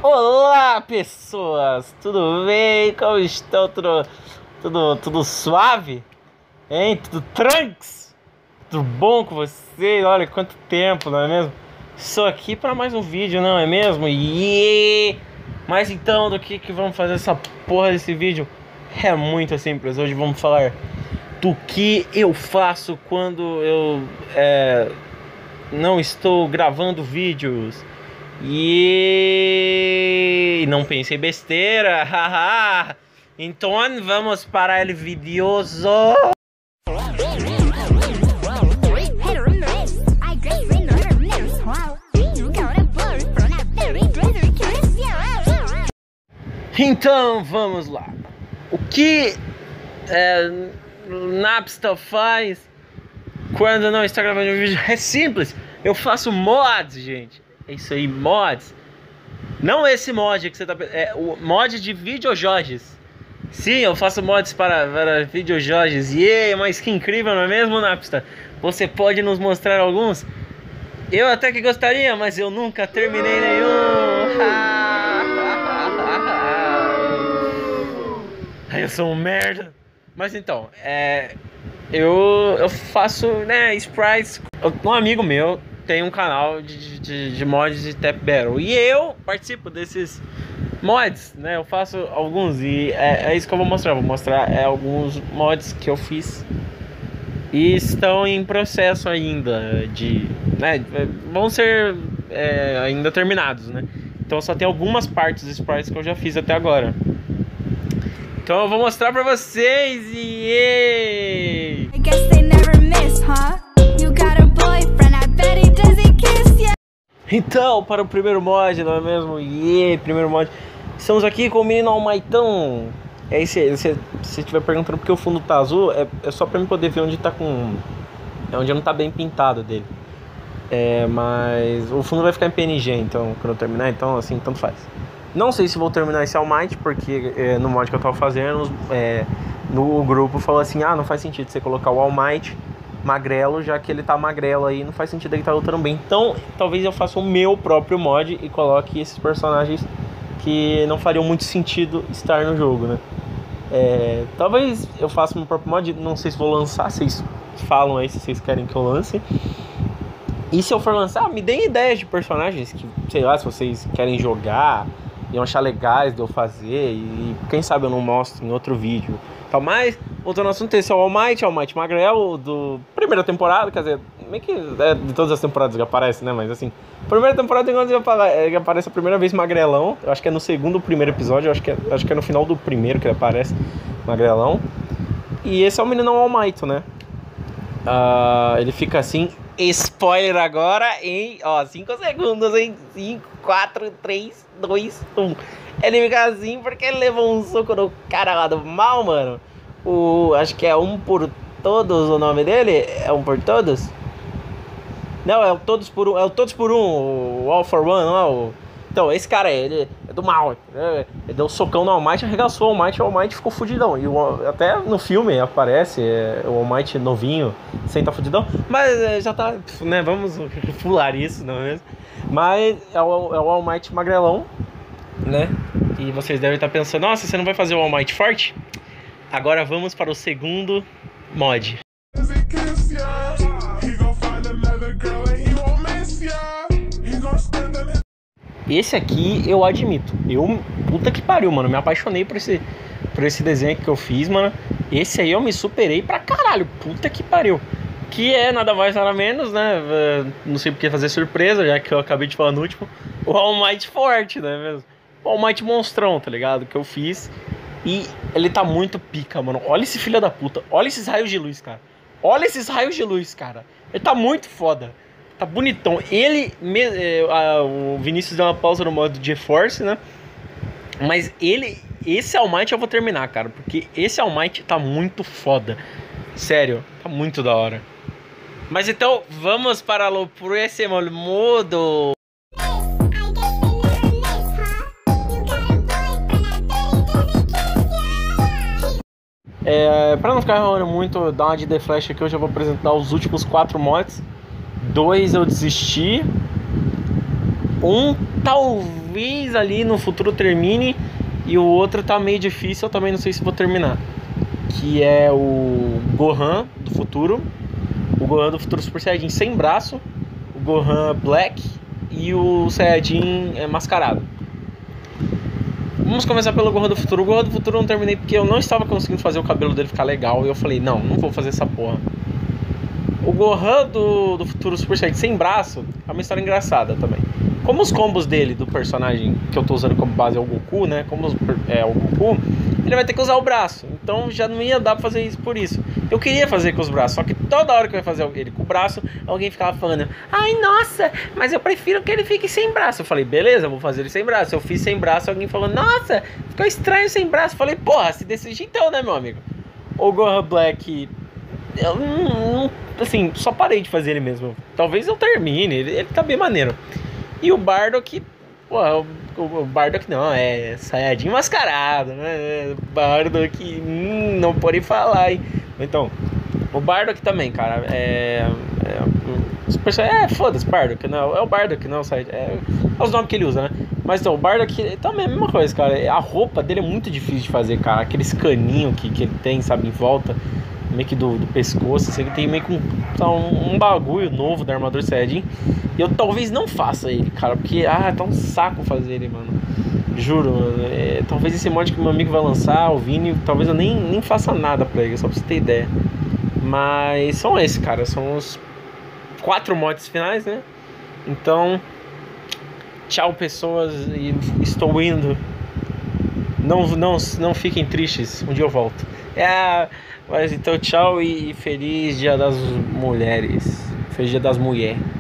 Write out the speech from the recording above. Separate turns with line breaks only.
Olá, pessoas! Tudo bem? Como estão? Tudo suave? Hein? Tudo tranks? Tudo bom com vocês? Olha, quanto tempo, não é mesmo? Estou aqui para mais um vídeo, não é mesmo? Mas então, do que vamos fazer essa porra desse vídeo? É muito simples. Hoje vamos falar do que eu faço quando eu não estou gravando vídeos. E não pensei besteira, haha. Então vamos para o videoso. Então vamos lá. O que Napster faz quando não está gravando um vídeo? É simples. Eu faço mods, gente. É isso aí, mods. Não esse mod que você tá... É o mod de videojogos. Sim, eu faço mods para videojogos. Mas que incrível, não é mesmo, Napster? Você pode nos mostrar alguns? Eu até que gostaria, mas eu nunca terminei nenhum. Eu sou um merda. Mas então, eu faço, sprites. Um amigo meu tem um canal de mods de Tap Battle e eu participo desses mods, né? Eu faço alguns e é isso que eu vou mostrar. Vou mostrar alguns mods que eu fiz e estão em processo ainda de, vão ser ainda terminados, né? Então só tem algumas partes dos sprites que eu já fiz até agora. Então eu vou mostrar pra vocês e I guess they never miss, huh? You got a boyfriend, I bet he doesn't kiss ya. Então, para o primeiro mod, não é mesmo? Primeiro mod. Estamos aqui com o menino Almaitão. Se você estiver perguntando porque o fundo tá azul, é só pra mim poder ver onde tá onde não tá bem pintado dele. Mas o fundo vai ficar em PNG, então, quando eu terminar, então assim, tanto faz. Não sei se vou terminar esse All Might, porque no mod que eu tava fazendo, no grupo falou assim, não faz sentido você colocar o All Might magrelo, já que ele tá magrelo aí, não faz sentido ele tá lutando bem. Então, talvez eu faça o meu próprio mod e coloque esses personagens que não fariam muito sentido estar no jogo, né? Talvez eu faça o meu próprio mod, não sei se vou lançar, vocês falam aí se vocês querem que eu lance. E se eu for lançar, me deem ideias de personagens que, sei lá, se vocês querem jogar, iam achar legais de eu fazer, e quem sabe eu não mostro em outro vídeo. Então, mas, voltando ao assunto, esse é o All Might Magrelo do primeira temporada, quer dizer, meio que de todas as temporadas que aparece, né? Mas assim, primeira temporada quando ele aparece a primeira vez magrelão, eu acho que é no segundo ou primeiro episódio, eu acho que é no final do primeiro que ele aparece magrelão. E esse é o menino All Might, né? Ele fica assim, spoiler agora em 5 segundos, em 5, 4, 3, 2, 1. Ele fica assim porque ele levou um soco no cara lá do mal, mano. Acho que é Um por Todos o nome dele. É Um por Todos? Não, é o Todos por Um. É o Todos por Um, o All for One, não é? Então, esse cara ele é do mal. Ele deu um socão no All Might, arregaçou o All Might ficou fudidão. E até no filme aparece o All Might novinho, sem estar fudidão. Mas já tá, né? Vamos pular isso, não é mesmo? Mas é o All Might magrelão, né? E vocês devem estar pensando, nossa, você não vai fazer o All Might forte? Agora vamos para o segundo mod. Esse aqui eu admito, puta que pariu, mano, me apaixonei por esse desenho que eu fiz, mano. Esse aí eu me superei pra caralho, puta que pariu. Que é nada mais nada menos, né? Não sei porque fazer surpresa, já que eu acabei de falar no último. O All Might forte, né mesmo? O All Might monstrão, tá ligado? Que eu fiz. E ele tá muito pica, mano. Olha esse filho da puta. Olha esses raios de luz, cara. Olha esses raios de luz, cara. Ele tá muito foda. Tá bonitão. O Vinícius deu uma pausa no modo GeForce, né? Mas esse All Might eu vou terminar, cara. Porque esse All Might tá muito foda. Sério, tá muito da hora. Mas então, vamos para o próximo modo. Pra não ficar rolando muito, dar uma de The Flash aqui, eu já vou apresentar os últimos 4 mods. 2 eu desisti. Um talvez ali no futuro termine, e o outro tá meio difícil, eu também não sei se vou terminar. Que é o Gohan do futuro. O Gohan do futuro Super Saiyajin sem braço, o Gohan Black e o Saiyajin mascarado. Vamos começar pelo Gohan do futuro. O Gohan do futuro eu não terminei porque eu não estava conseguindo fazer o cabelo dele ficar legal. E eu falei, não vou fazer essa porra. O Gohan do futuro Super Saiyajin sem braço é uma história engraçada também. Como os combos dele, do personagem que eu tô usando como base é o Goku, né? Como é o Goku, ele vai ter que usar o braço. Então já não ia dar pra fazer isso por isso. Eu queria fazer com os braços, só que toda hora que eu ia fazer ele com o braço, alguém ficava falando: ai, nossa, mas eu prefiro que ele fique sem braço. Eu falei, beleza, eu vou fazer ele sem braço. Eu fiz sem braço, alguém falou: nossa, ficou estranho sem braço. Eu falei, porra, se decide então, né, meu amigo? O Gohan Black, eu não, assim, só parei de fazer ele mesmo. Talvez eu termine, ele tá bem maneiro. E o Bardock, pô, o Bardock não, é Saiyajin mascarado, né? Bardock, não pode falar, hein? Então, o Bardock também, cara, foda-se, Bardock, não, é o Bardock, não, é os nomes que ele usa, né? Mas então, o Bardock também é a mesma coisa, cara. A roupa dele é muito difícil de fazer, cara. Aqueles caninhos que ele tem, sabe, em volta, meio que do pescoço, assim, tem meio que um bagulho novo da armadura Saiyajin. E eu talvez não faça ele, cara, porque tá um saco fazer ele, mano. Juro, mano. Talvez esse mod que meu amigo vai lançar, o Vini, talvez eu nem faça nada pra ele, só pra você ter ideia. Mas são esses, cara, são os 4 mods finais, né? Então, tchau, pessoas, e estou indo. Não fiquem tristes, um dia eu volto. Mas então, tchau e feliz Dia das Mulheres. Feliz Dia das Mulheres.